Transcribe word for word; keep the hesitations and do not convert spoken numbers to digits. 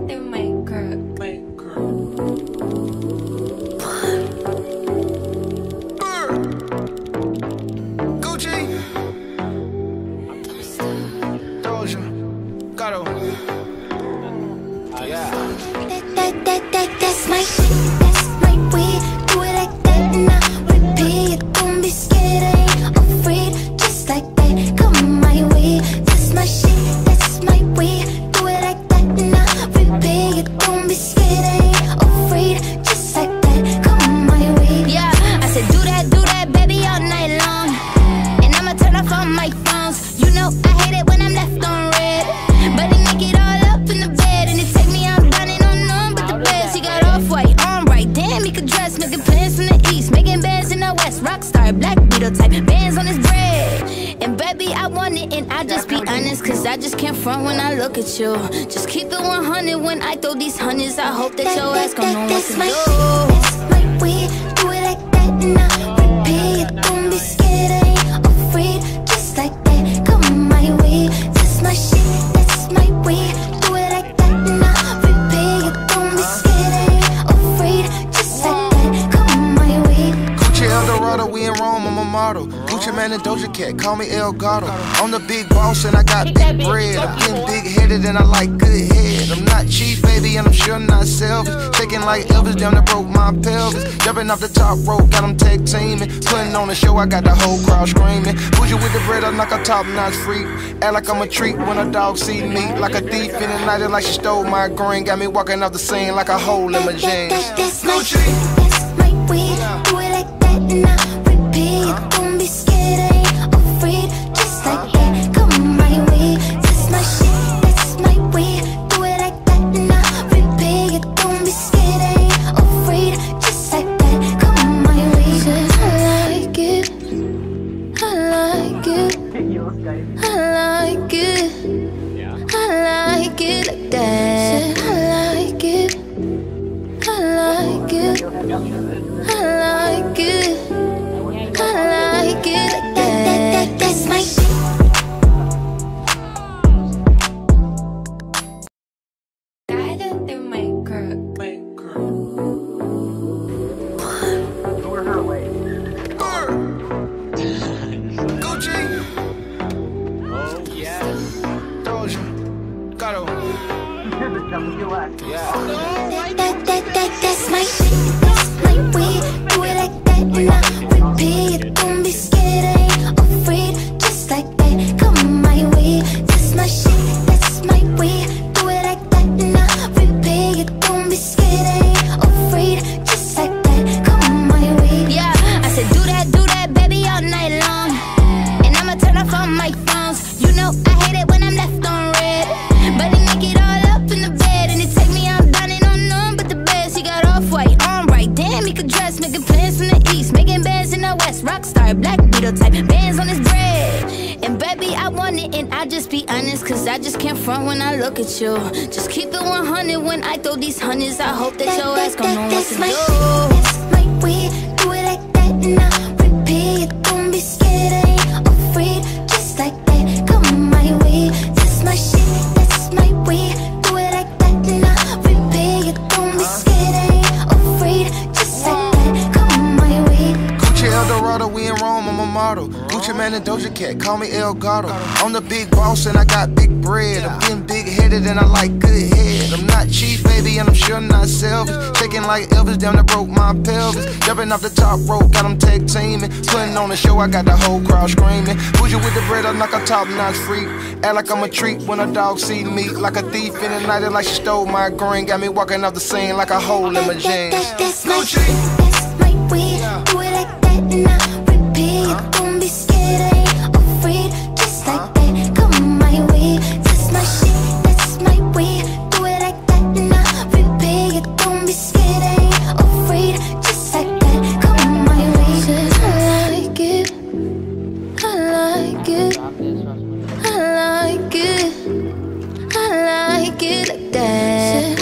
Cállate, maker. Maker. Gucci. Doja. Gato. Yeah. That, that, that, that, that's my shit, that's my weed. Do it like that and I repeat. Don't be scared, I ain't afraid. Just like that, come my way. That's my shit, that's my weed. Do it like that and I repeat. Don't be scared, I ain't afraid. Just like that, come my way. Yeah, I said do that, do that, baby, all night long. And I'ma turn off all my phones. You know I hate it when I'm left on red. But he make it all up in the bed, and it take me out dining on none but the best. He got off-white, on right, damn, he could dress. Making plans from the east, making bands in the west. Rockstar, black beetle type, bands on his bread. And baby, I want it, and I just be honest, cause I just can't front when I look at you. Just keep it one hundred when I throw these hundreds. I hope that your ass gon' know what That's to my do. shit, that's my weed. Do it like that and I repeat. Don't be scared, I ain't afraid. Just like that, come my way. That's my shit, that's my weed. Do it like that and I repeat. Don't be scared, I ain't afraid. Just like that, come my way. Gucci Eldorado, we in Rome, I'm a model. Gucci Man and Doja Cat, call me El Gato. I'm the big boss and I got big bread. I'm getting big-headed and I like good head. I'm not cheap, baby, and I'm sure not selfish. Shaking like Elvis, damn, that broke my pelvis. Jumping off the top rope, got them tag teaming. Putting on a show, I got the whole crowd screaming. Bougie with the bread, I'm like a top-notch freak. Act like I'm a treat when a dog see me. Like a thief in the night, like she stole my green. Got me walking off the scene like a hole in my jeans. That's my shit, that's my weed. Do it like that and I repeat. Don't be scared, I ain't afraid. Just like that, come my way. That's my shit, that's my weed. Do it like that and I repeat. Don't be scared, I ain't afraid. Just like that, come my way. Said I like it, I like it, I like it, I like it like that. Said I like it, I like it, I like it, I like it like that. That, that, that's my shit. Cállate, maker. Maker. Gucci. Oh, yeah. Doja. Gato. Yeah. That, that, that, that, that's my shit, that's my weed. Do it like that and I repeat. Don't be scared, I ain't afraid. Just like that, come my way. That's my shit, that's my weed. Do it like that and I repeat. Don't be scared, I ain't afraid. Just like that, come my way. Yeah, I said do that, do that, baby, all night long. And I'ma turn off all my phones. You know I hate it when I'm left on red. But he make it all up in the bed, and it take me out dining on none but the best. He got off-white, on right, damn, he could dress. Making plans from the east, making bands in the west. Rockstar, black beetle type, bands on his bread. And baby, I want it, and I just be honest, cause I just can't front when I look at you. Just keep it one hundred when I throw these hundreds. I hope that your ass gon' know what That's to my do. shit, that's my weed. Do it like that and I repeat. Don't be scared, I ain't afraid. Just like that, come my way. That's my shit, that's my weed. Do it like that and I repeat. Don't be scared, I ain't afraid. Just like that, come my way. Gucci Eldorado, we in Rome, I'm a model. Gucci Man and Doja Cat, call me El Gato. I'm the big boss and I got big bread. I'm getting big-headed and I like good head. I'm not cheap, baby, and I'm sure not selfish. Shaking like Elvis, damn, that broke my pelvis. Jumping off the top rope, got them tag teaming. Putting on a show, I got the whole crowd screaming. Bougie with the bread, I'm like a top-notch freak. Act like I'm a treat when a dog see me. Like a thief in the night, like she stole my green. Got me walking off the scene like a hole in my jeans. That's my shit, that's my weed. Do it like that and I repeat. Don't be scared, I ain't afraid. Just like that, come my way. That's my shit, that's my weed. Do it like that and I repeat. Don't be scared, I ain't afraid. Just like that, come my way. Said I like it, I like it, I like it, I like it like that.